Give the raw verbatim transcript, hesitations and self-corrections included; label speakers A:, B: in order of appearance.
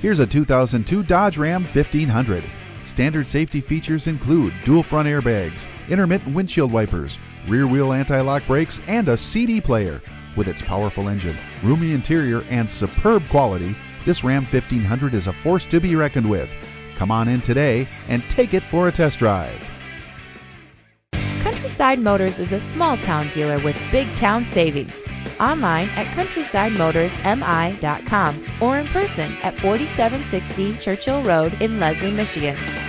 A: Here's a two thousand two Dodge Ram fifteen hundred. Standard safety features include dual front airbags, intermittent windshield wipers, rear wheel anti-lock brakes, and a C D player. With its powerful engine, roomy interior, and superb quality, this Ram fifteen hundred is a force to be reckoned with. Come on in today and take it for a test drive.
B: Countryside Motors is a small town dealer with big town savings. Online at countryside motors m i dot com or in person at forty-seven sixty Churchill Road in Leslie, Michigan.